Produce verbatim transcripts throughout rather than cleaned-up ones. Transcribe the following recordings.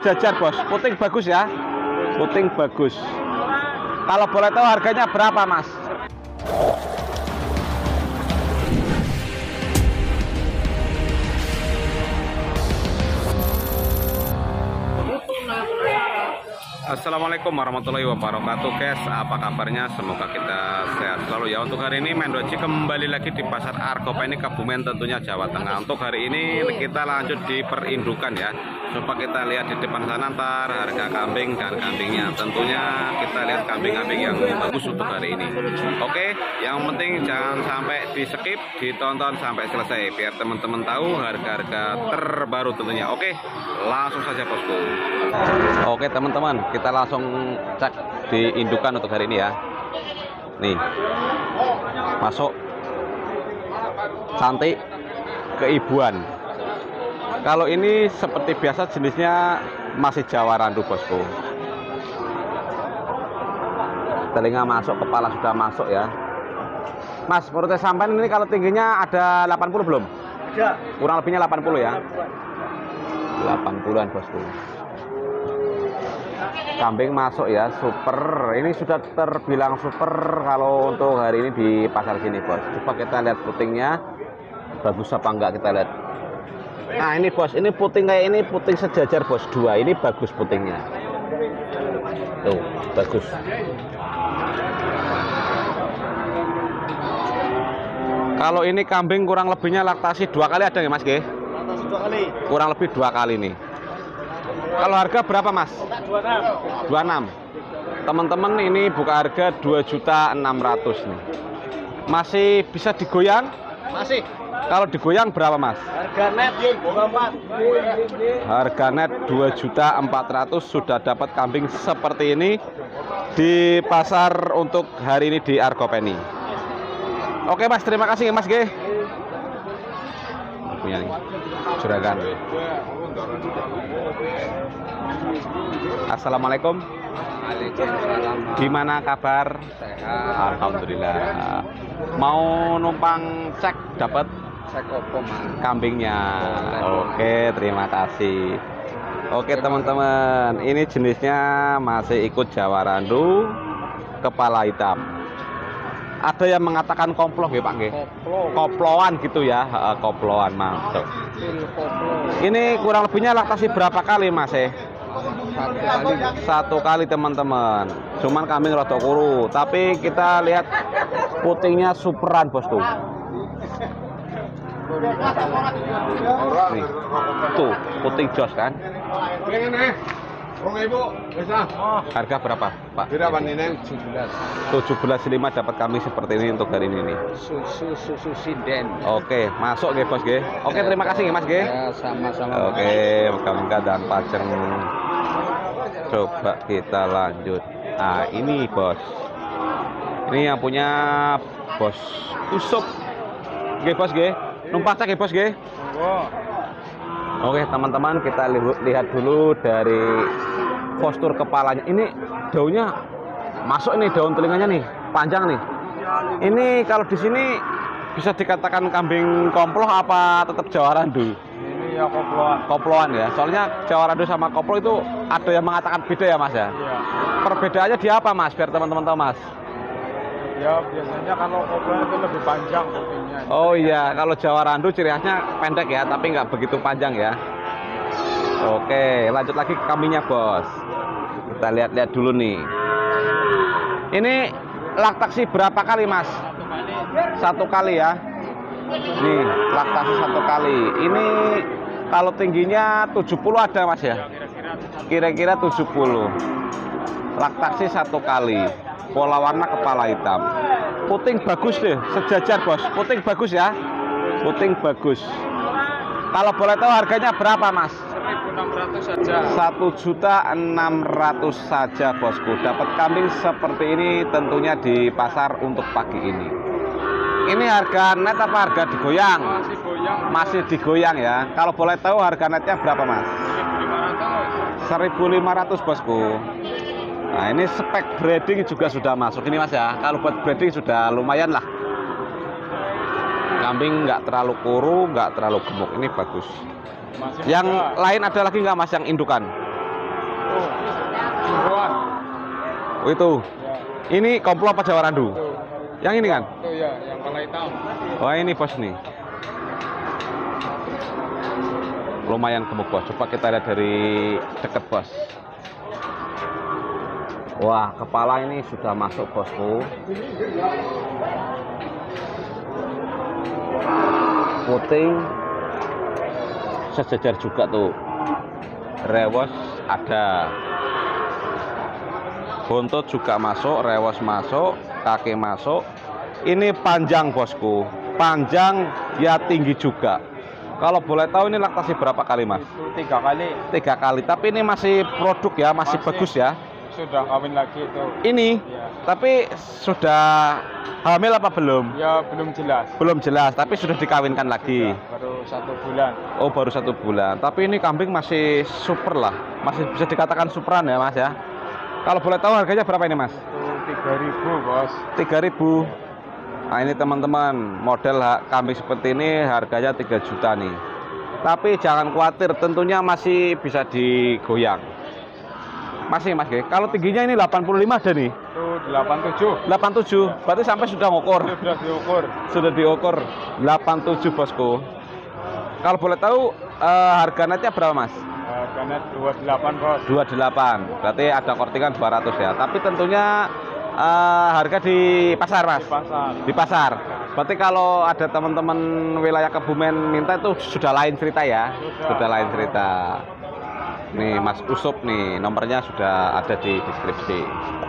sejajar bos. Puting bagus ya. Puting bagus. Kalau boleh tahu harganya berapa mas? Assalamualaikum warahmatullahi wabarakatuh guys, apa kabarnya? Semoga kita sehat selalu ya. Untuk hari ini Mendoci kembali lagi di Pasar Argopeni Kebumen tentunya Jawa Tengah. Untuk hari ini kita lanjut di perindukan ya. Coba kita lihat di depan sana ntar harga kambing dan kambingnya. Tentunya kita lihat kambing-kambing yang bagus untuk hari ini. Oke, yang penting jangan sampai di skip, ditonton sampai selesai biar teman-teman tahu harga-harga terbaru tentunya. Oke, langsung saja bosku. Oke teman-teman, kita langsung cek di indukan untuk hari ini ya. Nih, masuk cantik keibuan. Kalau ini seperti biasa jenisnya masih Jawa Randu bosku. Telinga masuk, kepala sudah masuk ya. Mas, menurut sampean ini kalau tingginya ada delapan puluh belum? Ada. Kurang lebihnya delapan puluh ya. delapan puluhan bosku. Kambing masuk ya, super. Ini sudah terbilang super kalau untuk hari ini di pasar sini bos. Coba kita lihat putingnya bagus apa enggak, kita lihat. Nah ini bos, ini puting kayak ini puting sejajar bos, dua ini bagus putingnya. Tuh bagus. Kalau ini kambing kurang lebihnya laktasi dua kali ada nggak mas G? Laktasi dua kali. Kurang lebih dua kali nih. Kalau harga berapa mas? dua puluh enam. Teman-teman ini buka harga dua juta enam ratus nih. Masih bisa digoyang? Masih. Kalau digoyang berapa mas? Harga net dua puluh empat. Harga net dua juta empat ratus sudah dapat kambing seperti ini di pasar untuk hari ini di Argopeni. Oke mas, terima kasih mas G. Punya nih juragan. Assalamualaikum. Waalaikumsalam. Gimana kabar? Sehat. Alhamdulillah. Mau numpang cek dapat cek opo mas kambingnya. Oke, terima kasih. Oke teman-teman, ini jenisnya masih ikut Jawa Randu, kepala hitam. Ada yang mengatakan komplok ya Pak G? Koplo. Koploan gitu ya, koploan mantap. Ini kurang lebihnya laktasi berapa kali mas eh? Satu kali. Satu kali teman-teman. Cuman kambing rada kuru, tapi kita lihat putingnya superan bos tuh. Nih, tuh puting jos kan? Harga berapa Pak? tujuh belas lima dapat kami seperti ini untuk hari ini nih. Susu susu sinden. Oke, masuk nggih bos nggih. Oke, terima kasih nggih Mas nggih. Ya, sama-sama. Oke, moga-moga dan pajeng. Coba kita lanjut. Ah, ini bos. Ini yang punya bos Usup. Nggih bos nggih. Numpak cek nggih bos nggih. Oke teman-teman, kita lihat dulu dari postur kepalanya. Ini daunnya masuk, ini daun telinganya nih panjang nih. Ini kalau di sini bisa dikatakan kambing komploh apa tetap Jawa Randu? Ini ya koploan. Koploan ya. Soalnya Jawa Randu sama koplo itu ada yang mengatakan beda ya mas ya. Iya. Perbedaannya di apa mas? Biar teman-teman tahu mas. Ya biasanya kalau koploan itu lebih panjang putingnya. Oh iya, kalau Jawa Randu ciri khasnya pendek ya, tapi nggak begitu panjang ya. Oke, lanjut lagi ke kambingnya bos. Kita lihat-lihat dulu nih. Ini laktasi berapa kali mas? Satu kali. Satu kali ya. Nih, laktasi satu kali. Ini kalau tingginya tujuh puluh ada mas ya? Kira-kira tujuh puluh. Laktasi satu kali. Pola warna kepala hitam. Puting bagus deh, sejajar bos. Puting bagus ya. Puting bagus. Kalau boleh tahu harganya berapa mas? seribu enam ratus saja. satu juta enam ratus saja bosku. Dapat kambing seperti ini tentunya di pasar untuk pagi ini. Ini harga net apa harga digoyang? Masih goyang. Masih digoyang ya. Kalau boleh tahu harga netnya berapa mas? seribu lima ratus bosku. Nah ini spek breeding juga sudah masuk ini mas ya. Kalau buat breeding sudah lumayan lah. Kambing nggak terlalu kuru, nggak terlalu gemuk. Ini bagus. Masih Yang muda. lain ada lagi nggak mas yang indukan? Jumboan. Oh, itu. Ya. Ini koplo apa Jawa Randu? Itu. Yang ini kan? Itu ya, yang kepala hitam. Oh, ini bos nih. Lumayan gemuk bos. Coba kita lihat dari dekat bos. Wah, kepala ini sudah masuk bosku. Puting sejajar juga tuh. Rewos ada. Bontot juga masuk, rewos masuk, kaki masuk. Ini panjang bosku. Panjang, ya tinggi juga. Kalau boleh tahu ini laktasi berapa kali mas? Itu tiga kali. Tiga kali. Tapi ini masih produk ya, masih, masih bagus ya. Sudah kawin lagi itu. Ini, ya. Tapi sudah hamil apa belum? Ya belum jelas. Belum jelas, tapi sudah dikawinkan lagi. Sudah, baru satu bulan. Oh baru satu bulan. Tapi ini kambing masih super lah, masih bisa dikatakan superan ya mas ya. Kalau boleh tahu harganya berapa ini mas? Itu tiga ribu bos. Tiga ribu. Nah ini teman-teman, model kambing seperti ini harganya tiga juta nih. Tapi jangan khawatir, tentunya masih bisa digoyang. Masih mas, kalau tingginya ini delapan puluh lima ada nih. Itu delapan puluh tujuh. delapan puluh tujuh, berarti sampai sudah ngukur. Sudah diukur. Sudah diukur delapan puluh tujuh bosku. Kalau boleh tahu uh, harga netnya berapa mas? Harga net dua puluh delapan bos. dua puluh delapan, berarti ada kortingan dua ratus ya. Tapi tentunya uh, harga di pasar mas? Di pasar. Di pasar. Berarti kalau ada teman-teman wilayah Kebumen minta itu sudah lain cerita ya? Sudah, sudah lain cerita. Nih Mas Usup nih, nomornya sudah ada di deskripsi.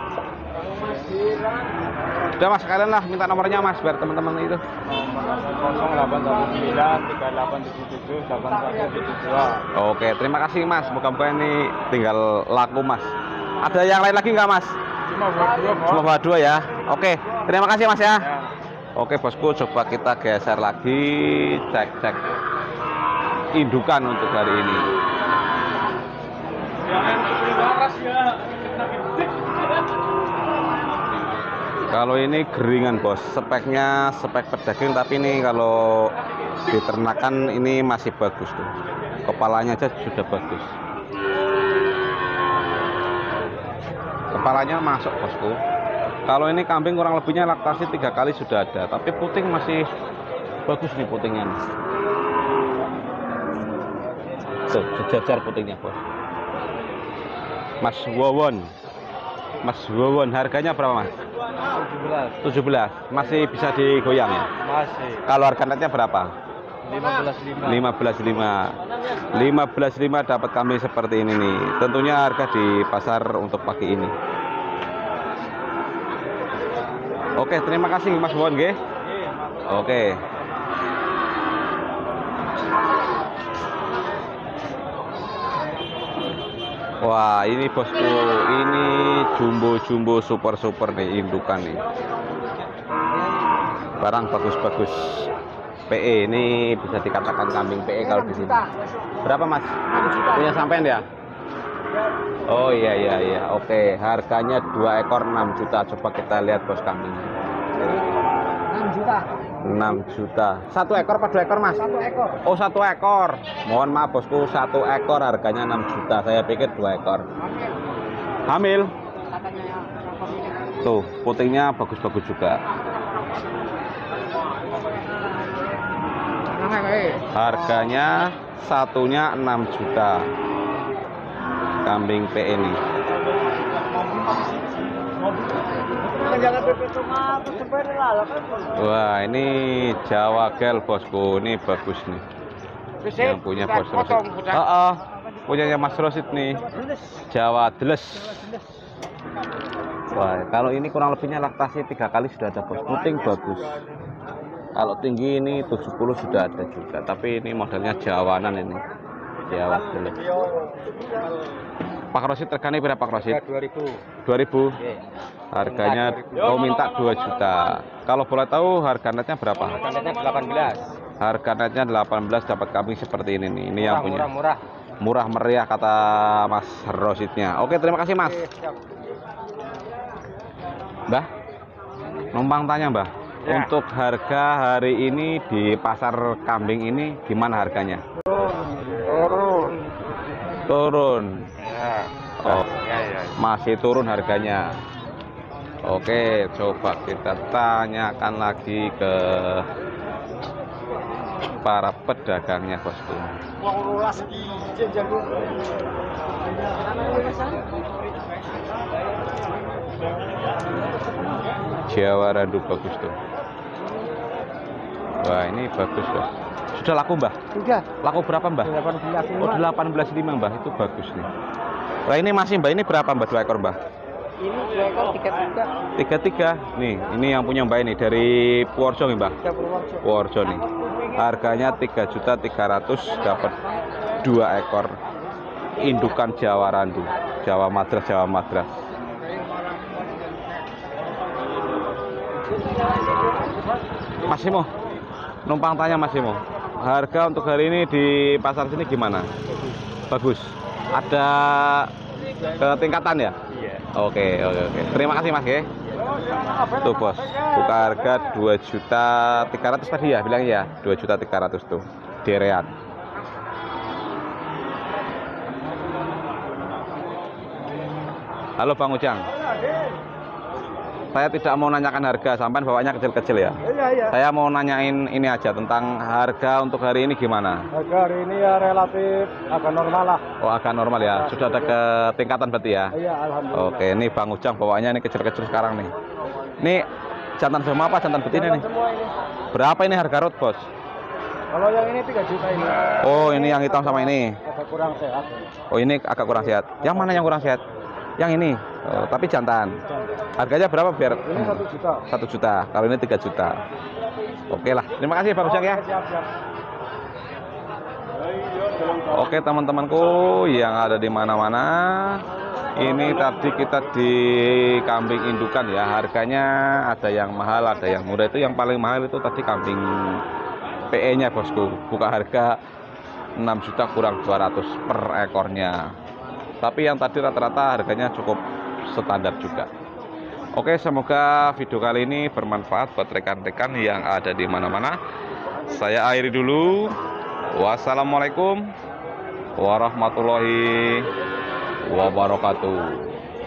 Udah mas, sekalian lah minta nomornya mas, biar teman-teman itu. nol delapan satu sembilan tiga delapan tujuh tujuh delapan satu tujuh dua. Oke, terima kasih mas, moga-moga ini tinggal laku mas. Ada yang lain lagi nggak mas? Cuma buat dua bos. Cuma buat dua ya. Oke, terima kasih mas ya. Ya. Oke bosku, coba kita geser lagi, cek-cek indukan untuk hari ini. Kalau ini geringan bos, speknya spek pedaging, tapi ini kalau diternakan ini masih bagus tuh. Kepalanya aja sudah bagus. Kepalanya masuk bosku. Kalau ini kambing kurang lebihnya laktasi tiga kali sudah ada, tapi puting masih bagus nih putingnya. Tuh, sejajar putingnya bos. Mas Wawon, Mas Wawon, harganya berapa mas? tujuh belas. tujuh belas, masih bisa digoyang ya? Masih. Kalau harga netnya berapa? lima belas lima. lima belas lima. lima belas lima dapat kami seperti ini nih. Tentunya harga di pasar untuk pagi ini. Oke, terima kasih Mas Wawon nggih. Oke. Wah ini bosku, ini jumbo-jumbo super-super nih indukan nih. Barang bagus-bagus. P E ini bisa dikatakan kambing P E kalau di sini. Berapa mas? Punya sampean ya? Oh iya iya iya. Oke, harganya dua ekor enam juta. Coba kita lihat bos kambingnya. enam juta. enam juta. Satu ekor apa dua ekor mas? Satu ekor. Oh satu ekor. Mohon maaf bosku, satu ekor harganya enam juta. Saya pikir dua ekor. Hamil. Tuh putingnya bagus-bagus juga. Harganya satunya enam juta. Kambing P E ini. Wah ini Jawa Gel bosku, ini bagus nih. Yang punya bos Rosid. Oh, oh, punyanya Mas Rosid nih. Jawa Deles. Wah kalau ini kurang lebihnya laktasi tiga kali sudah ada bos. Puting bagus. Kalau tinggi ini tujuh puluh sudah ada juga. Tapi ini modelnya Jawanan ini. Jawa Deles. Pak Rosid regane berapa Pak Rosid? dua ribu. dua ribu. Harganya oh minta dua juta. Kalau boleh tahu harga netnya berapa? Harga netnya delapan belas. Harga netnya delapan belas dapat kambing seperti ini nih. Ini yang punya. Murah, murah. Murah meriah kata Mas Rosidnya. Oke, terima kasih Mas. Mbah. Numpang tanya, Mbah. Ya. Untuk harga hari ini di pasar kambing ini gimana harganya? Turun. Turun. Ya. Oh. Ya, ya, ya. masih turun harganya. Oke, coba kita tanyakan lagi ke para pedagangnya, bosku. Jawa randu bagus tuh. Wah, ini bagus, bos. Sudah laku, Mbah? Sudah. Laku berapa, Mbah? Oh, delapan belas lima, Mbah. Itu bagus nih. Nah, ini masih, Mbah. Ini berapa, Mbah? Dua ekor, Mbah? Ini dua ekor tiga tiga. Tiga tiga. Nih, ini yang punya Mbah ini dari Purworejo nih, Mbah. Purworejo nih. Harganya tiga juta tiga ratus dapat dua ekor indukan Jawa randu. Jawa Madras, Jawa Madras. Mas Imo, numpang tanya Mas Imo, harga untuk hari ini di pasar sini gimana? Bagus. Ada ketingkatan ya? Iya. Oke, oke, oke. Terima kasih Mas ya. Tuh bos, buka harga dua juta tiga ratus tadi ya, bilang ya, dua juta tiga ratus tuh. Derean. Halo Bang Ujang. Saya tidak mau nanyakan harga, sampai bawanya kecil-kecil ya. Iya, iya. Saya mau nanyain ini aja tentang harga untuk hari ini gimana? Harga hari ini ya relatif agak normal lah. Oh, agak normal ya. Sudah ada ketingkatan berarti ya? Iya, alhamdulillah. Oke, ini Bang Ujang bawanya ini kecil-kecil sekarang nih. Ini jantan semua apa jantan betina nih? Semua ini. Berapa ini harga road, Bos? Kalau yang ini tiga juta ini. Oh, ini yang hitam sama ini. Agak kurang sehat. Oh, ini agak kurang sehat. Yang mana yang kurang sehat? Yang ini. Oh, tapi jantan. Harganya berapa biar? Ini satu juta. Satu juta. Kalau ini tiga juta. Oke lah. Terima kasih Bang Ujang ya. Siap, siap. Oke teman-temanku yang ada di mana-mana. Ini tadi kita di kambing indukan ya. Harganya ada yang mahal, ada yang murah. Itu yang paling mahal itu tadi kambing P E-nya bosku. Buka harga enam juta kurang dua ratus per ekornya. Tapi yang tadi rata-rata harganya cukup standar juga. Oke, semoga video kali ini bermanfaat buat rekan-rekan yang ada di mana-mana. Saya akhiri dulu. Wassalamualaikum warahmatullahi wabarakatuh.